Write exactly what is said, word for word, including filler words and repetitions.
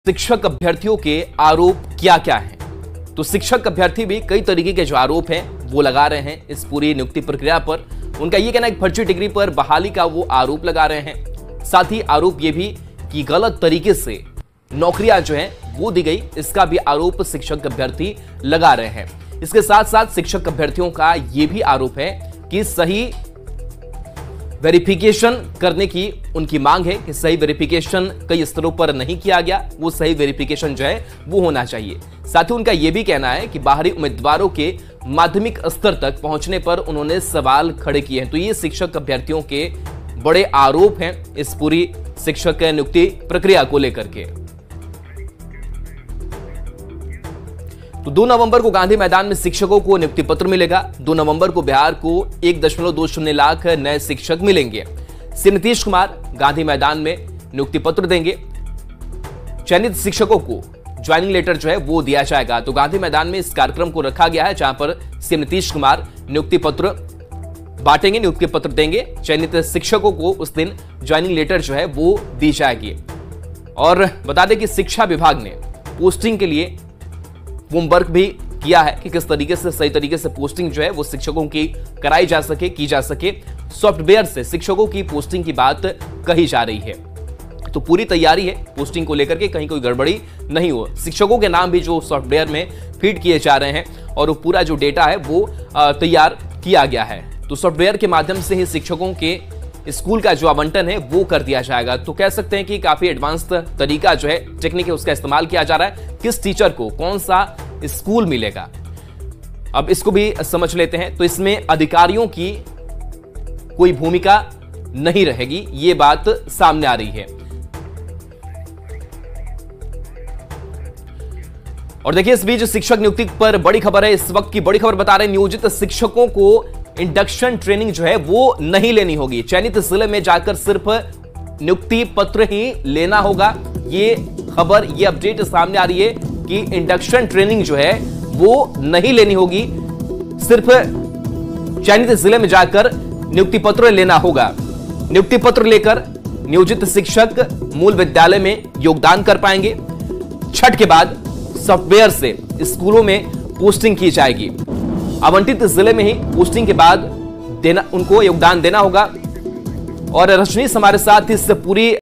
शिक्षक अभ्यर्थियों के आरोप क्या क्या हैं? तो शिक्षक अभ्यर्थी भी कई तरीके के जो आरोप हैं वो लगा रहे हैं इस पूरी नियुक्ति प्रक्रिया पर। उनका ये कहना है कि फर्जी डिग्री पर बहाली का वो आरोप लगा रहे हैं। साथ ही आरोप ये भी कि गलत तरीके से नौकरियां जो हैं वो दी गई, इसका भी आरोप शिक्षक अभ्यर्थी लगा रहे हैं। इसके साथ साथ शिक्षक अभ्यर्थियों का ये भी आरोप है कि सही वेरिफिकेशन करने की उनकी मांग है कि सही वेरिफिकेशन कई स्तरों पर नहीं किया गया, वो सही वेरिफिकेशन जो है वो होना चाहिए। साथ ही उनका यह भी कहना है कि बाहरी उम्मीदवारों के माध्यमिक स्तर तक पहुंचने पर उन्होंने सवाल खड़े किए हैं। तो ये शिक्षक अभ्यर्थियों के बड़े आरोप हैं इस पूरी शिक्षक नियुक्ति प्रक्रिया को लेकर के। तो दो नवंबर को गांधी मैदान में शिक्षकों को नियुक्ति पत्र मिलेगा। दो नवंबर को बिहार को एक दशमलव दो शून्य लाख नए शिक्षक मिलेंगे। सीएम नीतीश कुमार गांधी मैदान में नियुक्ति पत्र देंगे। चयनित शिक्षकों को ज्वाइनिंग लेटर जो है वो दिया जाएगा। तो गांधी मैदान में इस कार्यक्रम को रखा गया है जहां पर सीएम नीतीश कुमार नियुक्ति पत्र बांटेंगे, नियुक्ति पत्र देंगे। चयनित शिक्षकों को उस दिन ज्वाइनिंग लेटर जो है वो दी जाएगी। और बता दें कि शिक्षा विभाग ने पोस्टिंग के लिए होमवर्क भी किया है कि किस तरीके से सही तरीके से पोस्टिंग जो है वो शिक्षकों की कराई जा सके, की जा सके। सॉफ्टवेयर से शिक्षकों की पोस्टिंग की बात कही जा रही है। तो पूरी तैयारी है पोस्टिंग को लेकर के, कहीं कोई गड़बड़ी नहीं हो। शिक्षकों के नाम भी जो सॉफ्टवेयर में फीड किए जा रहे हैं और वो पूरा जो डेटा है वो तैयार किया गया है। तो सॉफ्टवेयर के माध्यम से ही शिक्षकों के स्कूल का जो आवंटन है वो कर दिया जाएगा। तो कह सकते हैं कि काफी एडवांस तरीका जो है, टेक्निक है, उसका इस्तेमाल किया जा रहा है। किस टीचर को कौन सा स्कूल मिलेगा, अब इसको भी समझ लेते हैं। तो इसमें अधिकारियों की कोई भूमिका नहीं रहेगी, ये बात सामने आ रही है। और देखिए इस बीच शिक्षक नियुक्ति पर बड़ी खबर है। इस वक्त की बड़ी खबर बता रहे हैं, नियोजित शिक्षकों को इंडक्शन ट्रेनिंग जो है वो नहीं लेनी होगी। चयनित जिले में जाकर सिर्फ नियुक्ति पत्र ही लेना होगा। ये खबर, ये अपडेट सामने आ रही है कि इंडक्शन ट्रेनिंग जो है वो नहीं लेनी होगी, सिर्फ चयनित जिले में जाकर नियुक्ति पत्र लेना होगा। नियुक्ति पत्र लेकर नियोजित शिक्षक मूल विद्यालय में योगदान कर पाएंगे। छठ के बाद सॉफ्टवेयर से स्कूलों में पोस्टिंग की जाएगी। आवंटित जिले में ही पोस्टिंग के बाद देना, उनको योगदान देना होगा। और रजनीश हमारे साथ इस पूरी